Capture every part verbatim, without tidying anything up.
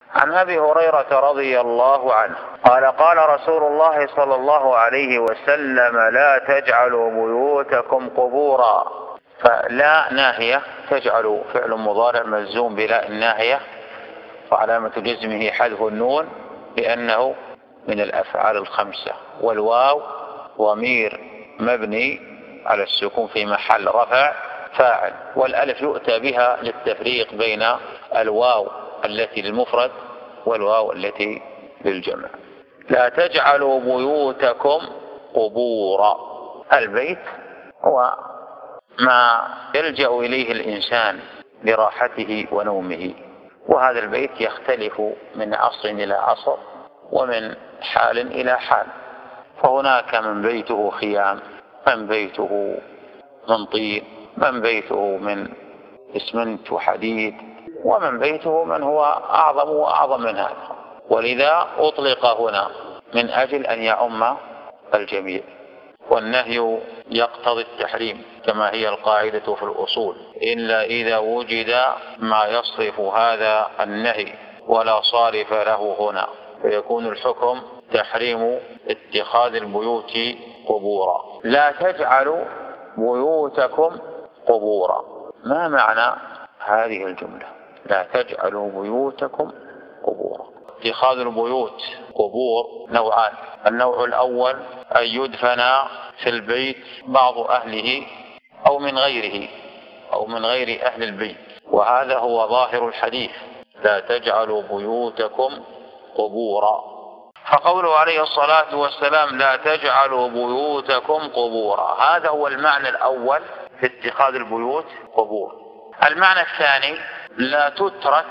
عن أبي هريرة رضي الله عنه قال قال رسول الله صلى الله عليه وسلم: لا تجعلوا بيوتكم قبورا. فلا ناهية تجعل فعل مضارع مجزوم بلا الناهية، وعلامة جزمه حذف النون لأنه من الأفعال الخمسة، والواو ضمير مبني على السكون في محل رفع فاعل، والألف يؤتى بها للتفريق بين الواو التي للمفرد والواو التي للجمع. لا تجعلوا بيوتكم قبورا. البيت هو ما يلجأ إليه الإنسان لراحته ونومه، وهذا البيت يختلف من عصر إلى عصر ومن حال إلى حال، فهناك من بيته خيام، من بيته من طين، من بيته من اسمنت وحديد، ومن بيته من هو أعظم وأعظم من هذا، ولذا أطلق هنا من أجل أن يعم الجميع، والنهي يقتضي التحريم كما هي القاعدة في الأصول، إلا إذا وجد ما يصرف هذا النهي ولا صارف له هنا، فيكون الحكم تحريم اتخاذ البيوت قبورا. لا تجعلوا بيوتكم قبورا. ما معنى هذه الجملة؟ لا تجعلوا بيوتكم قبورا. اتخاذ البيوت قبور نوعان: النوع الأول أن يدفن في البيت بعض أهله أو من غيره أو من غير أهل البيت، وهذا هو ظاهر الحديث: لا تجعلوا بيوتكم قبورا. فقوله عليه الصلاة والسلام: لا تجعلوا بيوتكم قبورا، هذا هو المعنى الأول في اتخاذ البيوت قبور. المعنى الثاني: لا تترك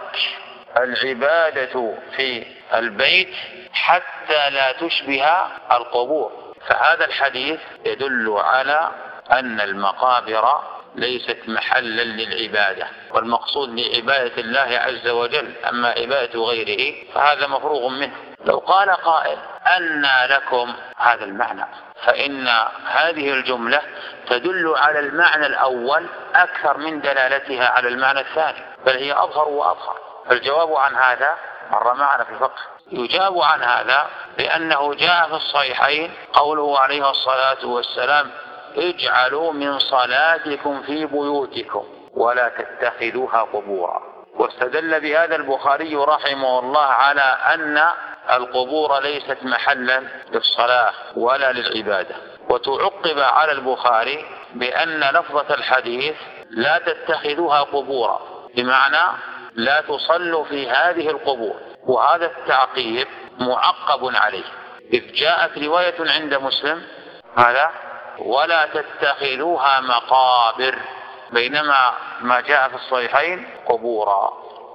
العبادة في البيت حتى لا تشبه القبور. فهذا الحديث يدل على أن المقابر ليست محلا للعبادة، والمقصود لعبادة الله عز وجل، أما عبادة غيره فهذا مفروغ منه. لو قال قائل: أن لكم هذا المعنى؟ فإن هذه الجملة تدل على المعنى الأول أكثر من دلالتها على المعنى الثاني، بل هي أظهر وأظهر. الجواب عن هذا مر معنا في الفقه. يجاب عن هذا بأنه جاء في الصحيحين قوله عليه الصلاة والسلام: اجعلوا من صلاتكم في بيوتكم ولا تتخذوها قبورا. واستدل بهذا البخاري رحمه الله على أن القبور ليست محلا للصلاة ولا للعبادة. وتعقب على البخاري بأن لفظة الحديث لا تتخذوها قبورا، بمعنى لا تصلوا في هذه القبور، وهذا التعقيب معقب عليه، إذ جاءت رواية عند مسلم هذا: ولا تتخذوها مقابر، بينما ما جاء في الصحيحين قبورا.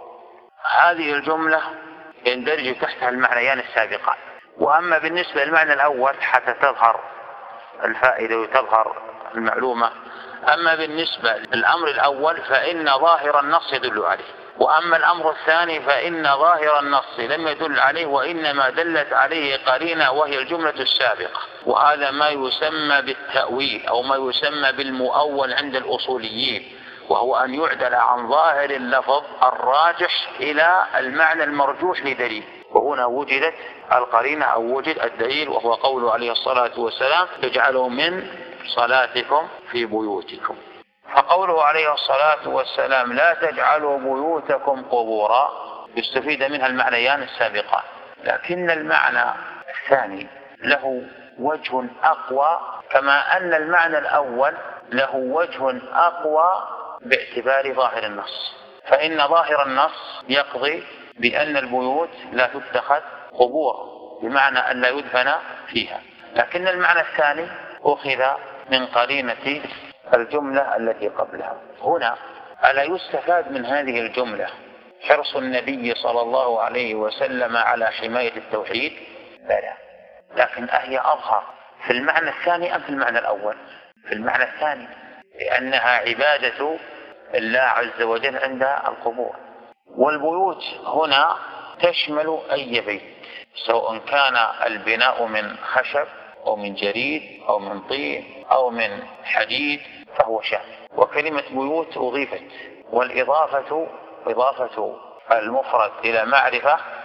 هذه الجملة يندرج تحتها المعنيان السابقان. وأما بالنسبة للمعنى الأول حتى تظهر الفائدة وتظهر المعلومة، أما بالنسبة للأمر الأول فإن ظاهر النص يدل عليه، وأما الأمر الثاني فإن ظاهر النص لم يدل عليه، وإنما دلت عليه قرينة وهي الجملة السابقة. وهذا ما يسمى بالتأويل أو ما يسمى بالمؤول عند الأصوليين، وهو أن يعدل عن ظاهر اللفظ الراجح إلى المعنى المرجوح لدليل، وهنا وجدت القرينة أو وجد الدليل، وهو قوله عليه الصلاة والسلام: اجعلوا من صلاتكم في بيوتكم. فقوله عليه الصلاة والسلام: لا تجعلوا بيوتكم قبورا، يستفيد منها المعنيان السابقان، لكن المعنى الثاني له وجه أقوى، كما أن المعنى الأول له وجه أقوى باعتبار ظاهر النص. فإن ظاهر النص يقضي بأن البيوت لا تتخذ قبور، بمعنى أن لا يدفن فيها، لكن المعنى الثاني أخذ من قرينة الجملة التي قبلها. هنا ألا يستفاد من هذه الجملة حرص النبي صلى الله عليه وسلم على حماية التوحيد؟ بلى، لكن أهي أظهر في المعنى الثاني أم في المعنى الأول؟ في المعنى الثاني، لأنها عبادة الله عز وجل عند القبور. والبيوت هنا تشمل أي بيت، سواء كان البناء من خشب أو من جريد أو من طين أو من حديد فهو شامل. وكلمة بيوت أضيفت، والإضافة إضافة المفرد إلى معرفة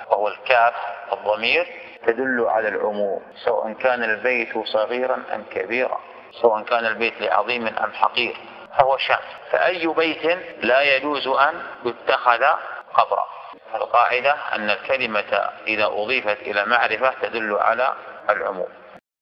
وهو الكاف الضمير تدل على العموم، سواء كان البيت صغيرا أم كبيرا، سواء كان البيت لعظيم أم حقير، فهو شامل. فأي بيت لا يجوز أن يتخذ قبرا. القاعدة أن الكلمة إذا أضيفت إلى معرفة تدل على العموم.